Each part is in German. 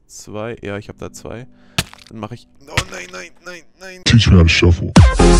2. Ja, ich habe da 2. Dann mache ich... Oh nein, nein, nein, nein. Teach me how to shuffle.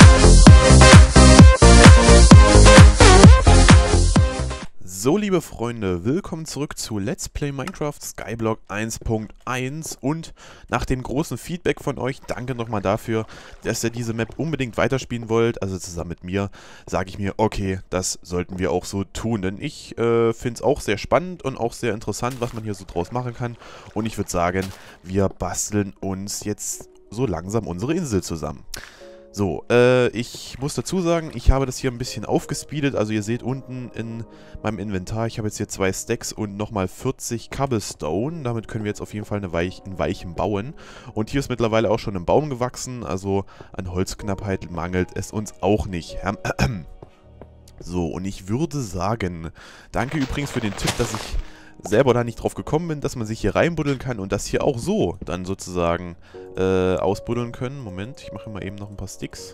So, liebe Freunde, willkommen zurück zu Let's Play Minecraft Skyblock 1.1 und nach dem großen Feedback von euch, danke nochmal dafür, dass ihr diese Map unbedingt weiterspielen wollt, also zusammen mit mir, sage ich mir, okay, das sollten wir auch so tun, denn ich finde es auch sehr spannend und auch sehr interessant, was man hier so draus machen kann und ich würde sagen, wir basteln uns jetzt so langsam unsere Insel zusammen. So, ich muss dazu sagen, ich habe das hier ein bisschen aufgespeedet, also ihr seht unten in meinem Inventar, ich habe jetzt hier 2 Stacks und nochmal 40 Cobblestone, damit können wir jetzt auf jeden Fall einen Weichen bauen. Und hier ist mittlerweile auch schon ein Baum gewachsen, also an Holzknappheit mangelt es uns auch nicht. So, und ich würde sagen, danke übrigens für den Tipp, dass ich selber da nicht drauf gekommen bin, dass man sich hier reinbuddeln kann und das hier auch so dann sozusagen ausbuddeln können. Moment, ich mache mal eben noch ein paar Sticks.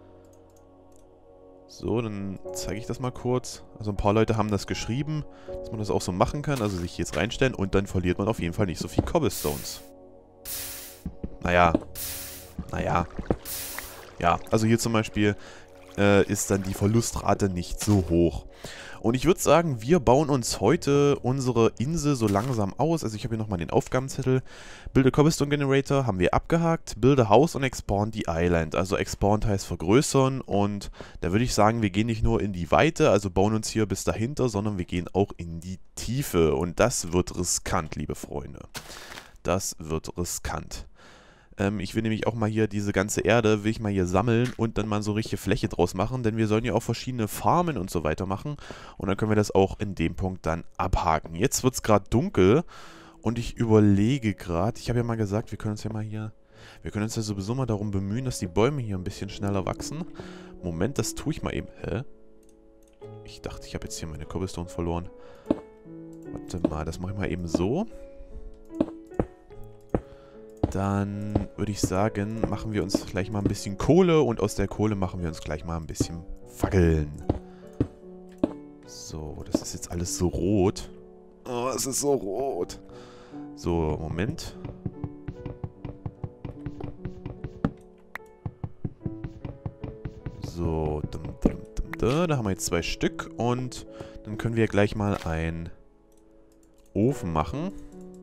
So, dann zeige ich das mal kurz. Also ein paar Leute haben das geschrieben, dass man das auch so machen kann, also sich jetzt reinstellen und dann verliert man auf jeden Fall nicht so viel Cobblestones. Naja. Ja, also hier zum Beispiel ist dann die Verlustrate nicht so hoch. Und ich würde sagen, wir bauen uns heute unsere Insel so langsam aus. Also ich habe hier nochmal den Aufgabenzettel. Build a Cobblestone Generator haben wir abgehakt. Build a House und expand the Island. Also expand heißt vergrößern und da würde ich sagen, wir gehen nicht nur in die Weite, also bauen uns hier bis dahinter, sondern wir gehen auch in die Tiefe. Und das wird riskant, liebe Freunde. Das wird riskant. Ich will nämlich auch mal hier diese ganze Erde, will ich mal hier sammeln und dann mal so richtige Fläche draus machen, denn wir sollen ja auch verschiedene Farmen und so weiter machen und dann können wir das auch in dem Punkt dann abhaken. Jetzt wird es gerade dunkel und ich überlege gerade, ich habe ja mal gesagt, wir können uns ja sowieso mal darum bemühen, dass die Bäume hier ein bisschen schneller wachsen. Moment, das tue ich mal eben. Hä? Ich dachte, ich habe jetzt hier meine Cobblestone verloren. Warte mal, das mache ich mal eben so. Dann würde ich sagen, machen wir uns gleich mal ein bisschen Kohle und aus der Kohle machen wir uns gleich mal ein bisschen Fackeln. So, das ist jetzt alles so rot. Oh, es ist so rot. So, Moment. So, da haben wir jetzt 2 Stück und dann können wir gleich mal einen Ofen machen.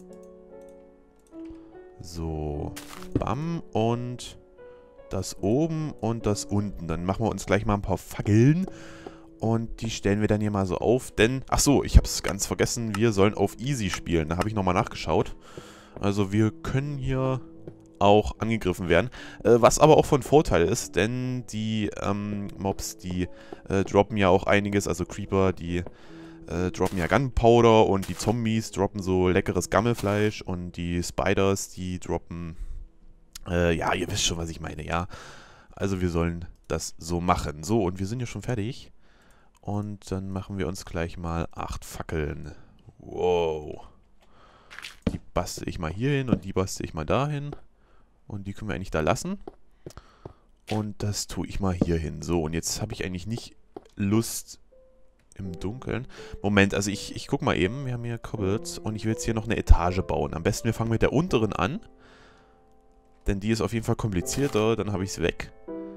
So, bam, und das oben und das unten. Dann machen wir uns gleich mal ein paar Fackeln und die stellen wir dann hier mal so auf, denn, ach so, ich habe es ganz vergessen, wir sollen auf Easy spielen. Da habe ich nochmal nachgeschaut. Also wir können hier auch angegriffen werden, was aber auch von Vorteil ist, denn die Mobs, die droppen ja auch einiges, also Creeper, die droppen ja Gunpowder und die Zombies droppen so leckeres Gammelfleisch und die Spiders, die droppen, ja, ihr wisst schon, was ich meine, ja. Also wir sollen das so machen. So, und wir sind ja schon fertig. Und dann machen wir uns gleich mal 8 Fackeln. Wow. Die bastel ich mal hier hin und die bastel ich mal dahin. Und die können wir eigentlich da lassen. Und das tue ich mal hier hin. So, und jetzt habe ich eigentlich nicht Lust im Dunkeln. Moment, also ich guck mal eben. Wir haben hier Cobbles und ich will jetzt hier noch eine Etage bauen. Am besten wir fangen mit der unteren an. Denn die ist auf jeden Fall komplizierter. Dann habe ich es weg.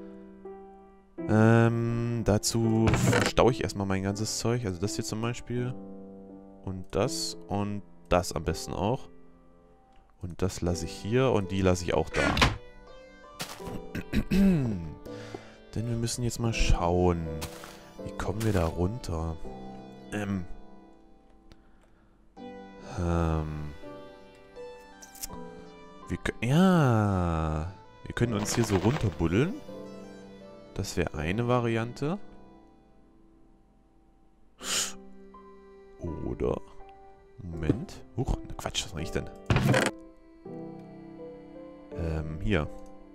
Dazu verstaue ich erstmal mein ganzes Zeug. Also das hier zum Beispiel. Und das am besten auch. Und das lasse ich hier und die lasse ich auch da. Denn wir müssen jetzt mal schauen. Wie kommen wir da runter? Wir können uns hier so runterbuddeln. Das wäre eine Variante. Oder... Moment. Huch, Quatsch, was mache ich denn? Hier.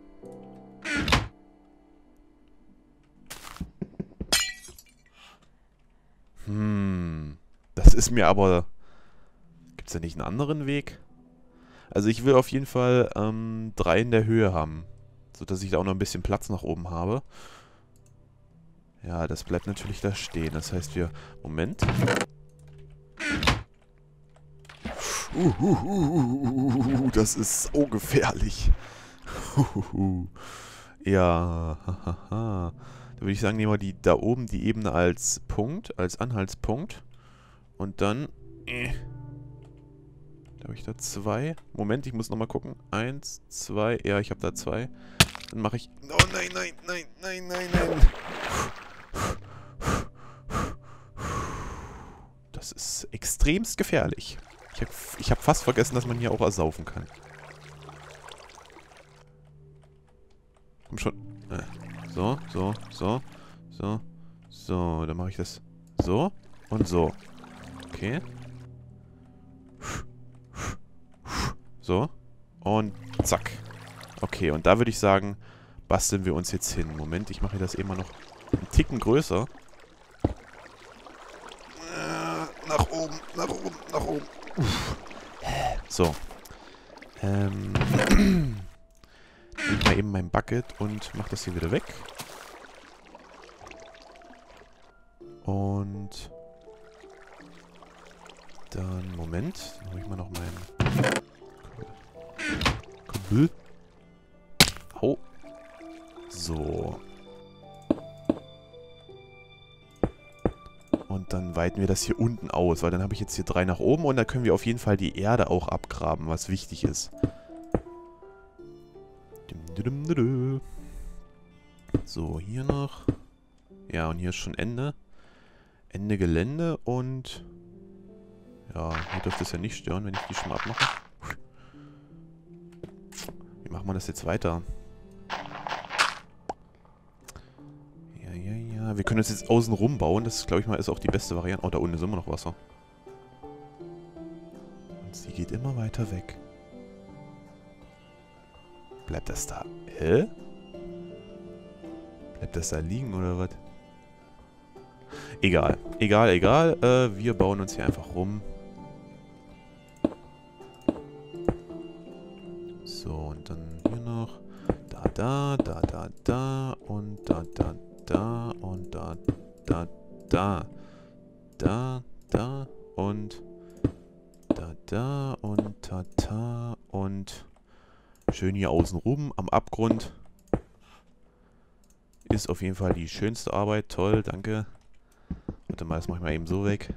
Das ist mir aber... Gibt es da nicht einen anderen Weg? Also ich will auf jeden Fall 3 in der Höhe haben. Sodass ich da auch noch ein bisschen Platz nach oben habe. Ja, das bleibt natürlich da stehen. Das heißt wir... Moment. Das ist so gefährlich. Ja, hahaha. Da würde ich sagen, nehmen wir da oben die Ebene als Punkt, als Anhaltspunkt. Und dann... Da habe ich da 2. Moment, ich muss nochmal gucken. 1, 2. Ja, ich habe da 2. Dann mache ich... Oh nein, nein, nein, nein, nein, nein. Das ist extremst gefährlich. Ich hab fast vergessen, dass man hier auch ersaufen kann. Komm schon. So, so, so, so, so. Dann mache ich das so und so. Okay. So. Und zack. Okay, und da würde ich sagen, basteln wir uns jetzt hin. Moment, ich mache das eben mal noch einen Ticken größer. Nach oben, nach oben, nach oben. So. Nehme ich mal eben mein Bucket und mache das hier wieder weg. Und dann, Moment, dann hole ich mal noch meinen Kumpel. Au. So. Und dann weiten wir das hier unten aus, weil dann habe ich jetzt hier 3 nach oben und da können wir auf jeden Fall die Erde auch abgraben, was wichtig ist. So, hier noch. Ja, und hier ist schon Ende. Ende Gelände und... Ja, hier dürfte es ja nicht stören, wenn ich die schon mal abmache. Wie machen wir das jetzt weiter? Ja, ja, ja. Wir können das jetzt außen rum bauen. Das, glaube ich mal, ist auch die beste Variante. Oh, da unten ist immer noch Wasser. Und sie geht immer weiter weg. Bleibt das da? Hä? Bleibt das da liegen oder was? Egal. Egal, egal. Wir bauen uns hier einfach rum. So, und dann hier noch. Da und da und da und und schön hier außen rum am Abgrund. Ist auf jeden Fall die schönste Arbeit. Toll, danke. Warte mal, das mache ich mal eben so weg.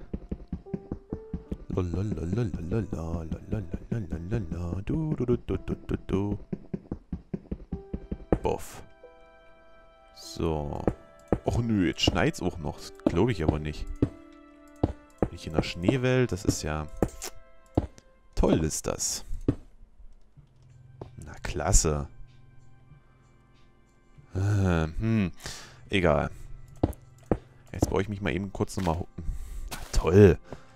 Boff. So. Och nö, jetzt schneit's auch noch. Das glaube ich aber nicht. Nicht in der Schneewelt, das ist ja... Toll ist das. Na, klasse. Egal. Jetzt baue ich mich mal eben kurz nochmal... Toll.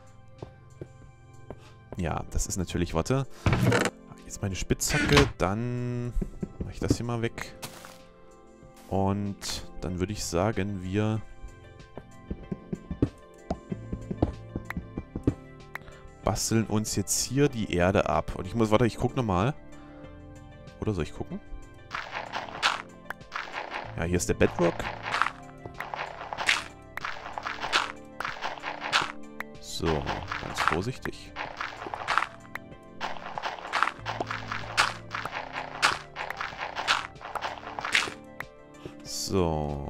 Ja, das ist natürlich... Warte. Jetzt meine Spitzhacke, dann mache ich das hier mal weg. Und dann würde ich sagen, wir... basteln uns jetzt hier die Erde ab. Und ich muss... Warte, ich gucke nochmal. Oder soll ich gucken? Ja, hier ist der Bedrock. So, ganz vorsichtig. So.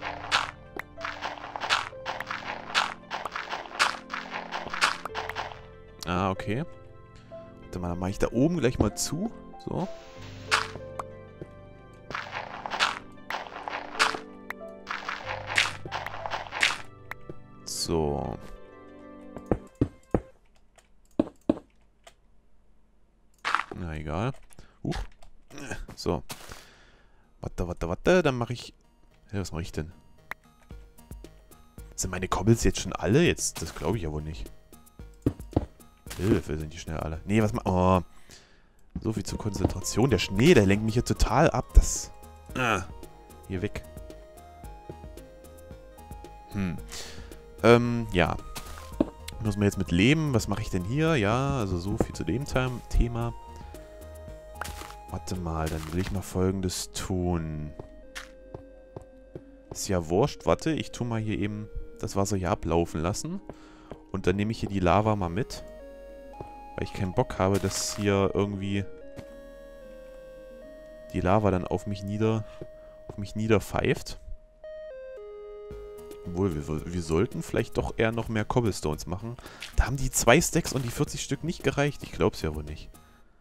Ah, okay. Warte mal, dann mache ich da oben gleich mal zu. So. So. Na, egal. So. Warte. Dann mache ich... Ja, was mache ich denn? Sind meine Kobbels jetzt schon alle? Jetzt, das glaube ich ja wohl nicht. Hilfe, sind die schnell alle. Nee, was ma... Oh. So viel zur Konzentration. Der Schnee, der lenkt mich hier total ab. Das... hier weg. Ja. Muss man jetzt mit leben. Was mache ich denn hier? Ja, also so viel zu dem Thema. Warte mal, dann will ich mal Folgendes tun. Ist ja wurscht. Warte, ich tue mal hier eben das Wasser hier ablaufen lassen. Und dann nehme ich hier die Lava mal mit. Weil ich keinen Bock habe, dass hier irgendwie die Lava dann auf mich niederpfeift. Obwohl, wir sollten vielleicht doch eher noch mehr Cobblestones machen. Da haben die 2 Stacks und die 40 Stück nicht gereicht. Ich glaub's ja wohl nicht.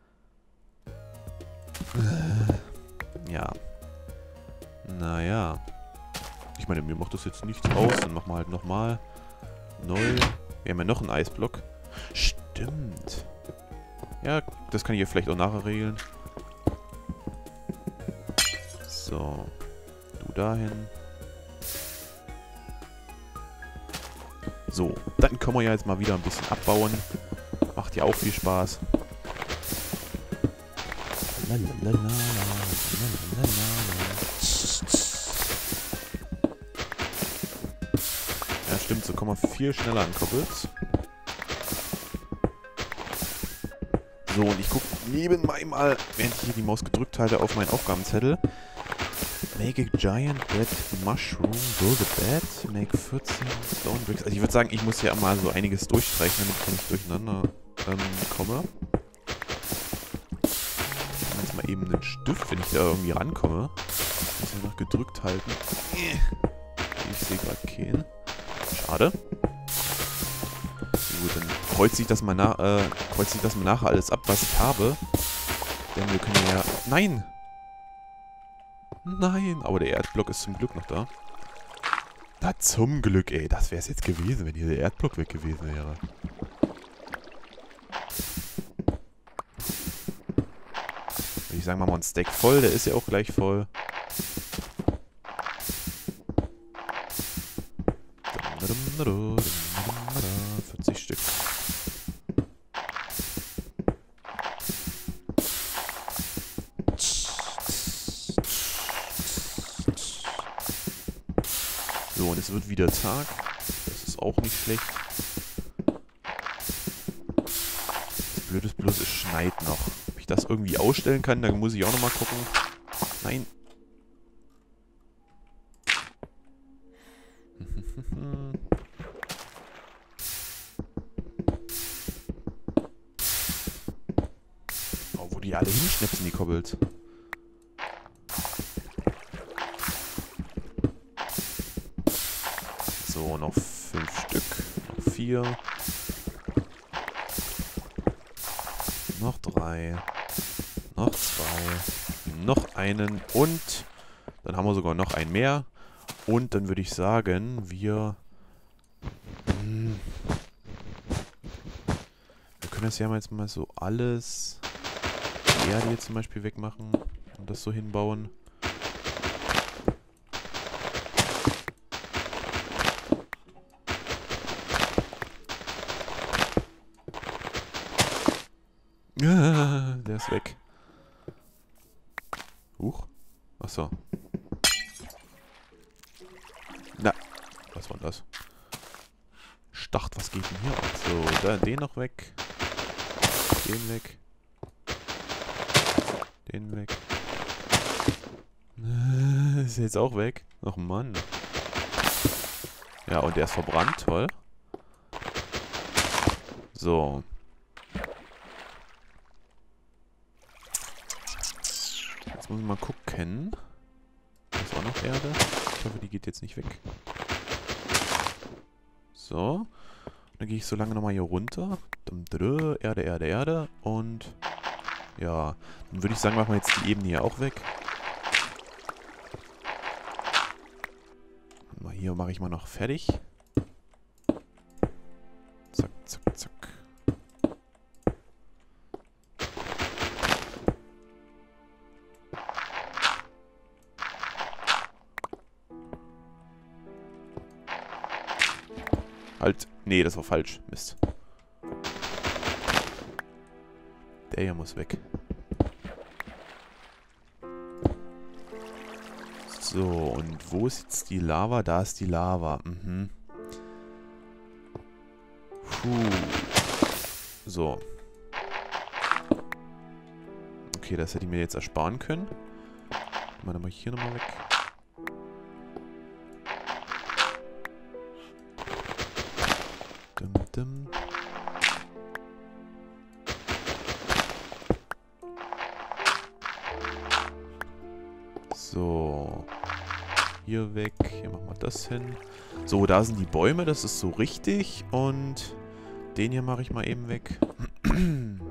Ja. Naja. Ich meine, mir macht das jetzt nichts aus. Dann machen wir halt nochmal neu. Wir haben ja noch einen Eisblock. Stimmt. Ja, das kann ich ja vielleicht auch nachher regeln. So. Du dahin. So, dann können wir ja jetzt mal wieder ein bisschen abbauen. Macht ja auch viel Spaß. Ja, stimmt, so kommen wir viel schneller an Koppels. So, und ich gucke nebenbei mal, während ich hier die Maus gedrückt halte, auf meinen Aufgabenzettel. Make a giant red mushroom, build a bed, make 14 stone bricks. Also ich würde sagen, ich muss ja mal so einiges durchstreichen, damit ich nicht durcheinander komme. Ich mache jetzt mal eben einen Stift, wenn ich da irgendwie rankomme. Muss ich noch gedrückt halten. Ich sehe gerade keinen. Schade. Gut, dann kreuze ich das mal nachher alles ab, was ich habe. Denn wir können ja... Nein! Nein! Aber der Erdblock ist zum Glück noch da. Na, zum Glück, ey. Das wäre es jetzt gewesen, wenn hier der Erdblock weg gewesen wäre. Würde ich sagen, machen wir einen Stack voll. Der ist ja auch gleich voll. 40 Stück. So, und es wird wieder Tag. Das ist auch nicht schlecht. Das Blöde ist bloß, es schneit noch. Ob ich das irgendwie ausstellen kann, da muss ich auch nochmal gucken. Nein. Oh, wo die alle hinschnipsen, die Kobbels. So, noch 5 Stück. Noch 4. Noch 3. Noch 2. Noch einen. Und dann haben wir sogar noch einen mehr. Und dann würde ich sagen, wir können das ja jetzt mal so alles... Die Erde hier zum Beispiel wegmachen und das so hinbauen. Der ist weg. Huch. Achso. Na. Was war das? Stacht, was geht denn hier ab? So, da, den noch weg. Den weg. Den weg. Ist jetzt auch weg. Ach Mann. Ja, und der ist verbrannt. Toll. So. Jetzt muss ich mal gucken. Da ist auch noch Erde. Ich hoffe, die geht jetzt nicht weg. So. Dann gehe ich so lange nochmal hier runter. Erde, Erde, Erde. Und ja, dann würde ich sagen, machen wir jetzt die Ebene hier auch weg. Mal hier mache ich mal noch fertig. Zack, zack, zack. Halt. Nee, das war falsch. Mist. Der hier muss weg. So, und wo ist jetzt die Lava? Da ist die Lava. Mhm. Puh. So. Okay, das hätte ich mir jetzt ersparen können. Dann mache ich hier nochmal weg. So. Hier weg. Hier machen wir das hin. So, da sind die Bäume. Das ist so richtig. Und den hier mache ich mal eben weg.